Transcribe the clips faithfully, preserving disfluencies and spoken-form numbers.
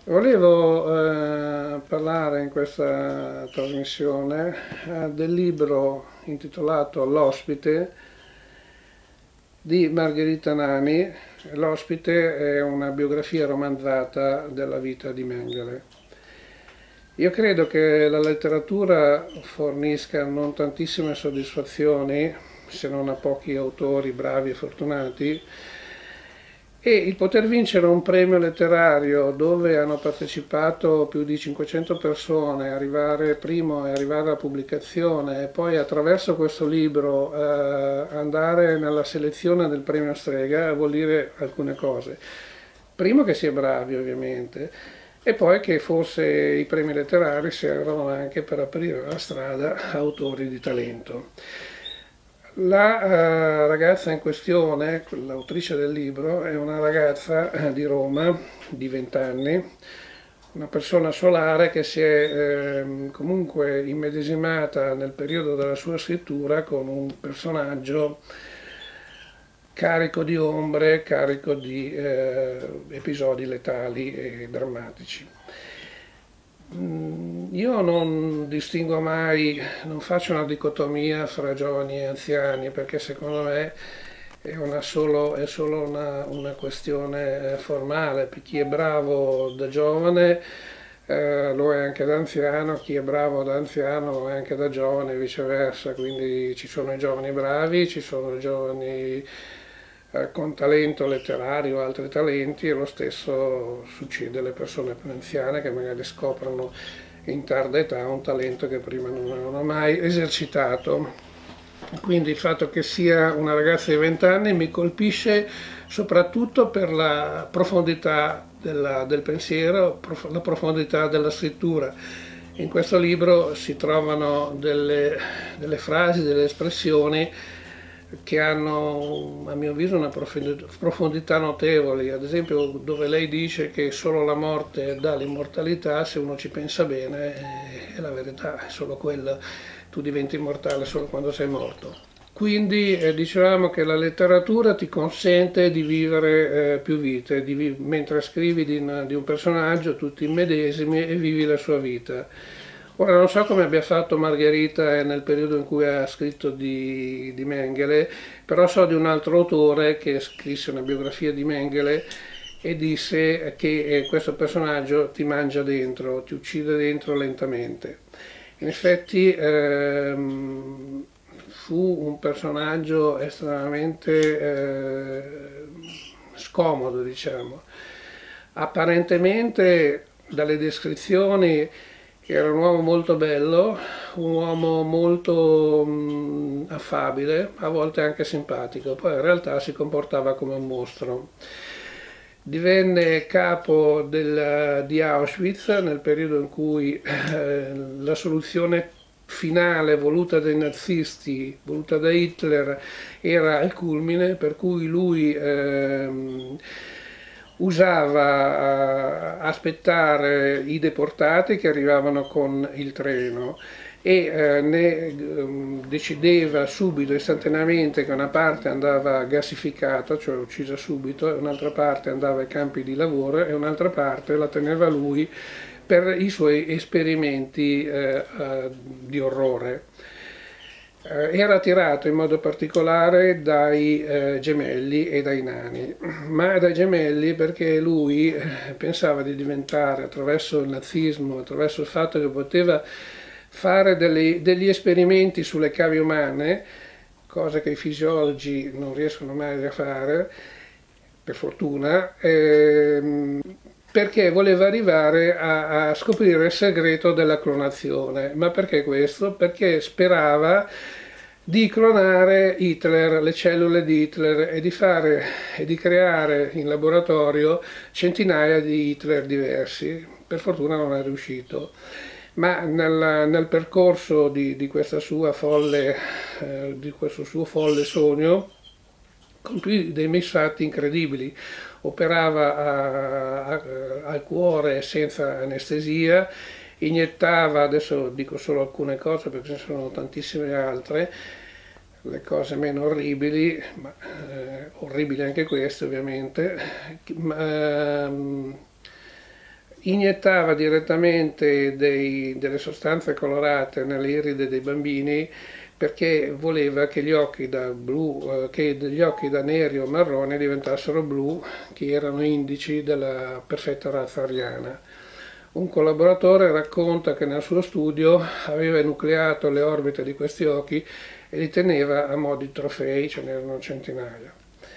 Volevo eh, parlare in questa trasmissione eh, del libro intitolato L'ospite di Margherita Nani. L'ospite è una biografia romanzata della vita di Mengele. Io credo che la letteratura fornisca non tantissime soddisfazioni, se non a pochi autori bravi e fortunati, e il poter vincere un premio letterario dove hanno partecipato più di cinquecento persone, arrivare primo e arrivare alla pubblicazione e poi attraverso questo libro eh, andare nella selezione del premio Strega vuol dire alcune cose. Primo che si è bravi ovviamente e poi che forse i premi letterari servono anche per aprire la strada a autori di talento. La eh, ragazza in questione, l'autrice del libro, è una ragazza eh, di Roma di venti anni, una persona solare che si è eh, comunque immedesimata nel periodo della sua scrittura con un personaggio carico di ombre, carico di eh, episodi letali e drammatici. Io non distingo mai, non faccio una dicotomia fra giovani e anziani, perché secondo me è, una solo, è solo una, una questione formale. Per chi è bravo da giovane eh, lo è anche da anziano, chi è bravo da anziano lo è anche da giovane e viceversa. Quindi ci sono i giovani bravi, ci sono i giovani con talento letterario o altri talenti, e lo stesso succede alle persone più anziane che magari scoprono in tarda età un talento che prima non avevano mai esercitato. Quindi il fatto che sia una ragazza di venti anni mi colpisce soprattutto per la profondità della, del pensiero, la profondità della scrittura. In questo libro si trovano delle, delle frasi, delle espressioni che hanno a mio avviso una profondità notevoli, ad esempio dove lei dice che solo la morte dà l'immortalità. Se uno ci pensa bene è la verità, è solo quella, tu diventi immortale solo quando sei morto. Quindi eh, dicevamo che la letteratura ti consente di vivere eh, più vite, di vi mentre scrivi di, una, di un personaggio tu ti immedesimi e vivi la sua vita. Ora non so come abbia fatto Margherita nel periodo in cui ha scritto di, di Mengele, però so di un altro autore che scrisse una biografia di Mengele e disse che questo personaggio ti mangia dentro, ti uccide dentro lentamente. In effetti ehm, fu un personaggio estremamente eh, scomodo, diciamo. Apparentemente dalle descrizioni era un uomo molto bello, un uomo molto mh, affabile, a volte anche simpatico, poi in realtà si comportava come un mostro. Divenne capo del, di Auschwitz nel periodo in cui eh, la soluzione finale voluta dai nazisti, voluta da Hitler, era al culmine, per cui lui ehm, usava aspettare i deportati che arrivavano con il treno e eh, ne um, decideva subito, istantaneamente, che una parte andava gassificata, cioè uccisa subito, e un'altra parte andava ai campi di lavoro e un'altra parte la teneva lui per i suoi esperimenti eh, eh, di orrore. Era attirato in modo particolare dai eh, gemelli e dai nani, ma dai gemelli perché lui eh, pensava di diventare, attraverso il nazismo, attraverso il fatto che poteva fare delle, degli esperimenti sulle cavie umane, cosa che i fisiologi non riescono mai a fare, per fortuna, ehm, perché voleva arrivare a, a scoprire il segreto della clonazione. Ma perché questo? Perché sperava di clonare Hitler, le cellule di Hitler, e di fare e di creare in laboratorio centinaia di Hitler diversi. Per fortuna non è riuscito. Ma nel, nel percorso di, di, questa sua folle, eh, di questo suo folle sogno compì dei misfatti incredibili. Operava a, a, al cuore senza anestesia, iniettava, adesso dico solo alcune cose perché ce ne sono tantissime altre, le cose meno orribili, ma eh, orribili anche queste ovviamente, ma, ehm, iniettava direttamente dei, delle sostanze colorate nelle iride dei bambini perché voleva che gli occhi da blu, eh, che gli occhi da neri o marroni diventassero blu, che erano indici della perfetta razza ariana. Un collaboratore racconta che nel suo studio aveva enucleato le orbite di questi occhi e li teneva a mo' di trofei, ce n'erano centinaia.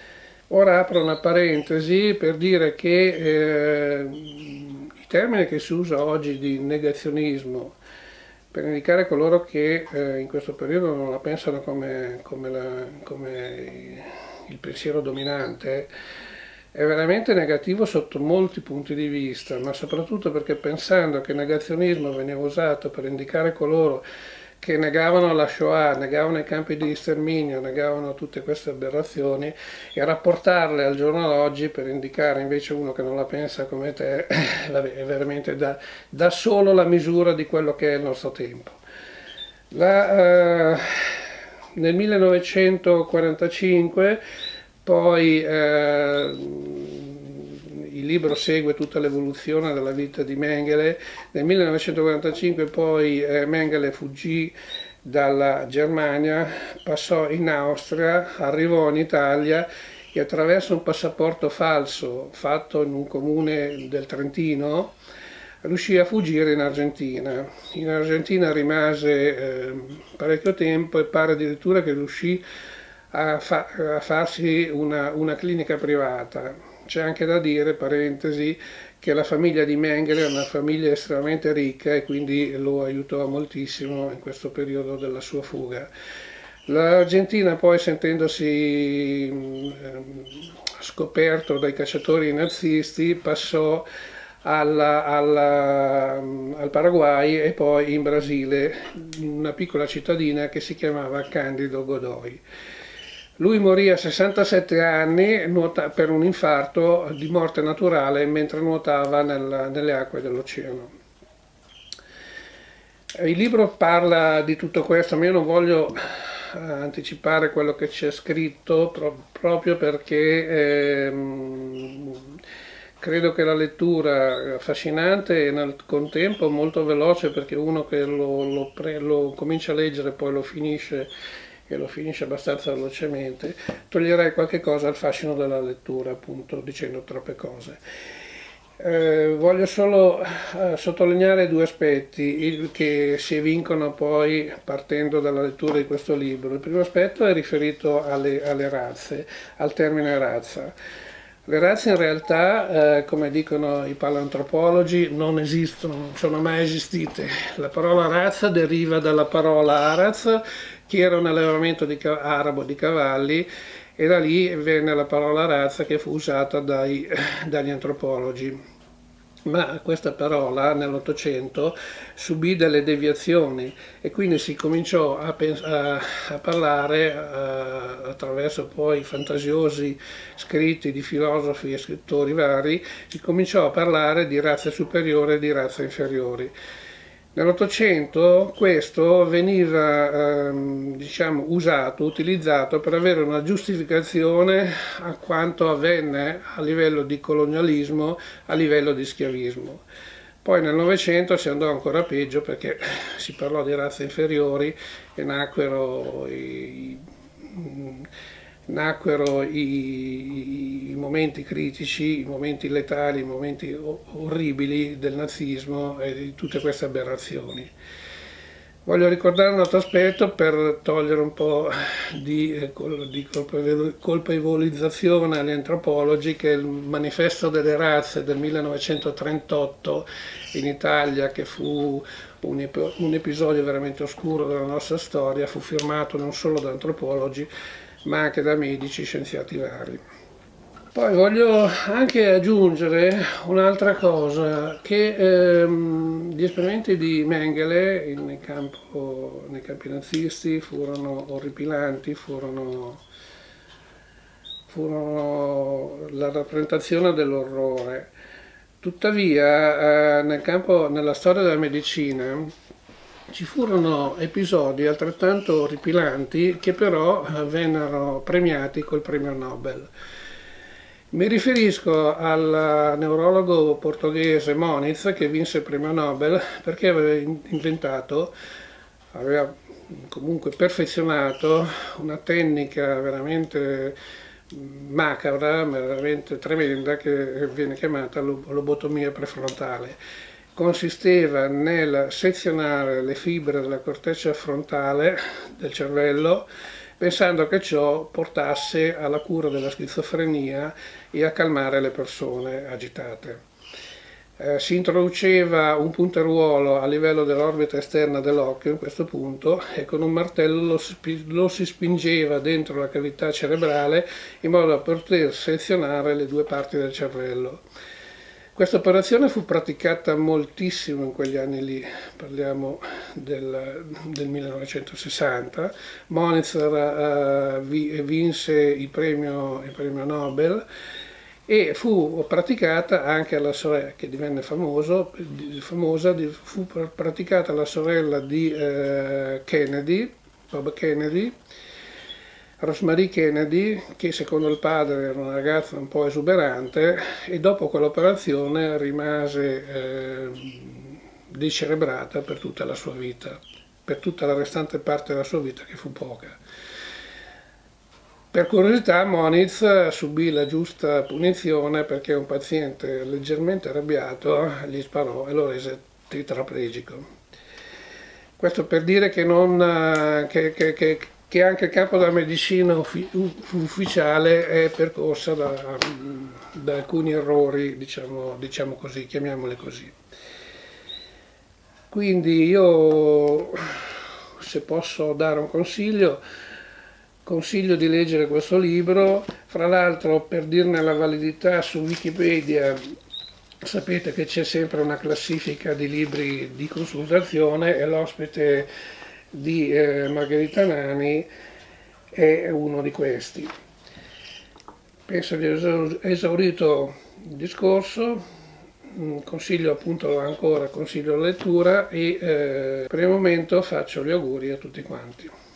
Ora apro una parentesi per dire che eh, il termine che si usa oggi di negazionismo per indicare coloro che eh, in questo periodo non la pensano come, come, la, come il pensiero dominante, è veramente negativo sotto molti punti di vista, ma soprattutto perché pensando che il negazionismo veniva usato per indicare coloro che negavano la Shoah, negavano i campi di sterminio, negavano tutte queste aberrazioni, e rapportarle al giorno d'oggi per indicare invece uno che non la pensa come te, vabbè, è veramente da, da solo la misura di quello che è il nostro tempo. La, uh, nel millenovecentoquarantacinque poi uh, il libro segue tutta l'evoluzione della vita di Mengele. Nel millenovecentoquarantacinque poi eh, Mengele fuggì dalla Germania, passò in Austria, arrivò in Italia e attraverso un passaporto falso fatto in un comune del Trentino riuscì a fuggire in Argentina. In Argentina rimase eh, parecchio tempo e pare addirittura che riuscì a, fa a farsi una, una clinica privata. C'è anche da dire, parentesi, che la famiglia di Mengele è una famiglia estremamente ricca e quindi lo aiutò moltissimo in questo periodo della sua fuga. L'Argentina poi, sentendosi eh, scoperto dai cacciatori nazisti, passò alla, alla, al Paraguay e poi in Brasile, in una piccola cittadina che si chiamava Cândido Godoy. Lui morì a sessantasette anni per un infarto di morte naturale mentre nuotava nel, nelle acque dell'oceano. Il libro parla di tutto questo, ma io non voglio anticipare quello che c'è scritto pro proprio perché ehm, credo che la lettura è affascinante e nel contempo molto veloce, perché uno che lo, lo, lo comincia a leggere e poi lo finisce e lo finisce abbastanza velocemente, toglierei qualche cosa al fascino della lettura, appunto, dicendo troppe cose. Eh, voglio solo eh, sottolineare due aspetti il, che si evincono poi partendo dalla lettura di questo libro. Il primo aspetto è riferito alle, alle razze, al termine razza. Le razze in realtà, eh, come dicono i paleoantropologi, non esistono, non sono mai esistite. La parola razza deriva dalla parola araz, che era un allevamento di, arabo di cavalli, e da lì venne la parola razza che fu usata dai, dagli antropologi. Ma questa parola nell'Ottocento subì delle deviazioni e quindi si cominciò a, a, a parlare a, attraverso poi fantasiosi scritti di filosofi e scrittori vari, si cominciò a parlare di razze superiori e di razze inferiori. Nell'Ottocento questo veniva ehm, diciamo, usato, utilizzato per avere una giustificazione a quanto avvenne a livello di colonialismo, a livello di schiavismo. Poi nel Novecento si andò ancora peggio perché si parlò di razze inferiori e nacquero i, nacquero i, i momenti critici, i momenti letali, i momenti orribili del nazismo e di tutte queste aberrazioni. Voglio ricordare un altro aspetto per togliere un po' di, di colpevolizzazione agli antropologi, che è il Manifesto delle razze del millenovecentotrentotto in Italia, che fu un, un episodio veramente oscuro della nostra storia, fu firmato non solo da antropologi ma anche da medici, scienziati vari. Poi voglio anche aggiungere un'altra cosa, che ehm, gli esperimenti di Mengele nel campo, nei campi nazisti furono orripilanti, furono, furono la rappresentazione dell'orrore. Tuttavia eh, nel campo, nella storia della medicina ci furono episodi altrettanto orripilanti che però vennero premiati col premio Nobel. Mi riferisco al neurologo portoghese Moniz, che vinse il premio Nobel perché aveva inventato, aveva comunque perfezionato una tecnica veramente macabra, veramente tremenda, che viene chiamata lobotomia prefrontale. Consisteva nel sezionare le fibre della corteccia frontale del cervello, pensando che ciò portasse alla cura della schizofrenia e a calmare le persone agitate. Eh, si introduceva un punteruolo a livello dell'orbita esterna dell'occhio in questo punto e con un martello lo si, lo si spingeva dentro la cavità cerebrale in modo da poter sezionare le due parti del cervello. Questa operazione fu praticata moltissimo in quegli anni lì, parliamo del, del millenovecentosessanta. Moniz uh, vinse il premio, il premio Nobel e fu praticata anche alla sorella, che divenne famoso, famosa, fu praticata alla sorella di uh, Kennedy, Bob Kennedy, Rosemary Kennedy, che secondo il padre era una ragazza un po' esuberante e dopo quell'operazione rimase eh, decerebrata per tutta la sua vita, per tutta la restante parte della sua vita, che fu poca. Per curiosità Moniz subì la giusta punizione perché un paziente leggermente arrabbiato gli sparò e lo rese tetraplegico. Questo per dire che, non, che, che, che che anche il campo della medicina ufficiale è percorsa da, da alcuni errori, diciamo, diciamo così, chiamiamoli così. Quindi io, se posso dare un consiglio, consiglio di leggere questo libro. Fra l'altro, per dirne la validità, su Wikipedia sapete che c'è sempre una classifica di libri di consultazione e l'ospite di eh, Margherita Nani è uno di questi. Penso di aver esaurito il discorso, consiglio appunto ancora, consiglio la lettura e eh, per il momento faccio gli auguri a tutti quanti.